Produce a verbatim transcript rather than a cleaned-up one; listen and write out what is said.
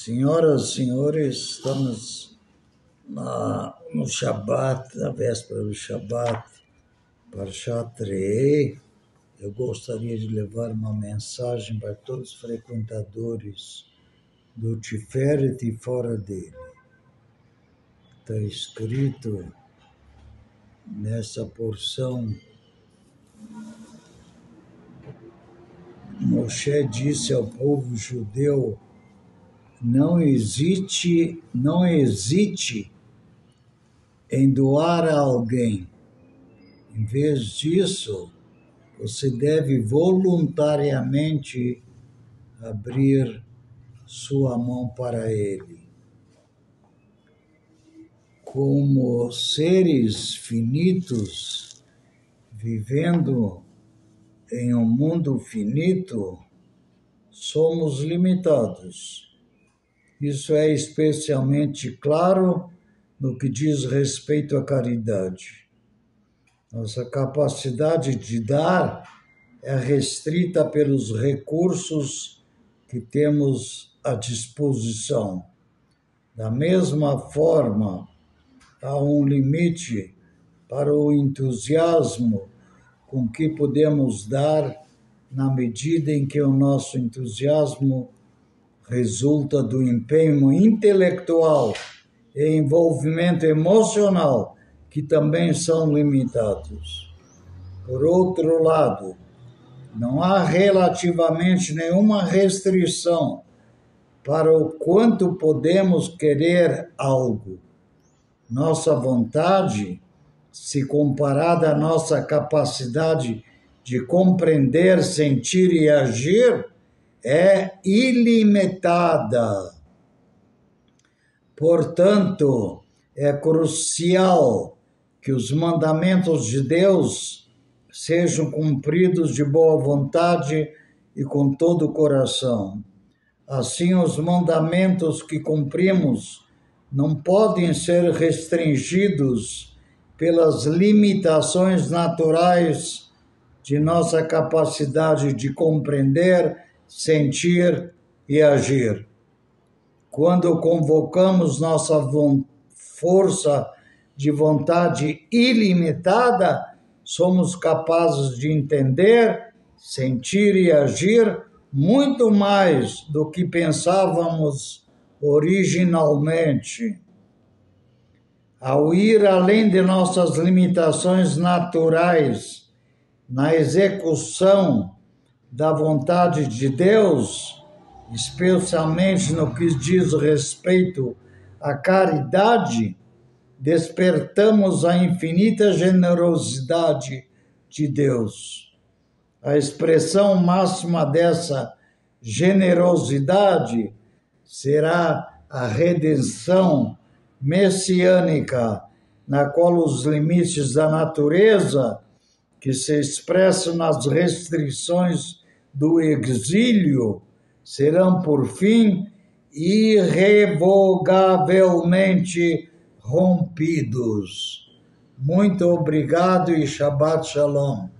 Senhoras e senhores, estamos na, no Shabat, na véspera do Shabat, Parshat Re'eh. Eu gostaria de levar uma mensagem para todos os frequentadores do Tiferet e fora dele. Está escrito nessa porção: Moshe disse ao povo judeu: não hesite, não hesite em doar a alguém. Em vez disso, você deve voluntariamente abrir sua mão para ele. Como seres finitos, vivendo em um mundo finito, somos limitados. Isso é especialmente claro no que diz respeito à caridade. Nossa capacidade de dar é restrita pelos recursos que temos à disposição. Da mesma forma, há um limite para o entusiasmo com que podemos dar, na medida em que o nosso entusiasmo resulta do empenho intelectual e envolvimento emocional, que também são limitados. Por outro lado, não há relativamente nenhuma restrição para o quanto podemos querer algo. Nossa vontade, se comparada à nossa capacidade de compreender, sentir e agir, é ilimitada. Portanto, é crucial que os mandamentos de Deus sejam cumpridos de boa vontade e com todo o coração. Assim, os mandamentos que cumprimos não podem ser restringidos pelas limitações naturais de nossa capacidade de compreender, sentir e agir. Quando convocamos nossa força de vontade ilimitada, somos capazes de entender, sentir e agir muito mais do que pensávamos originalmente. Ao ir além de nossas limitações naturais na execução da vontade de Deus, especialmente no que diz respeito à caridade, despertamos a infinita generosidade de Deus. A expressão máxima dessa generosidade será a redenção messiânica, na qual os limites da natureza, que se expressam nas restrições do exílio, serão, por fim, irrevogavelmente rompidos. Muito obrigado e Shabbat Shalom.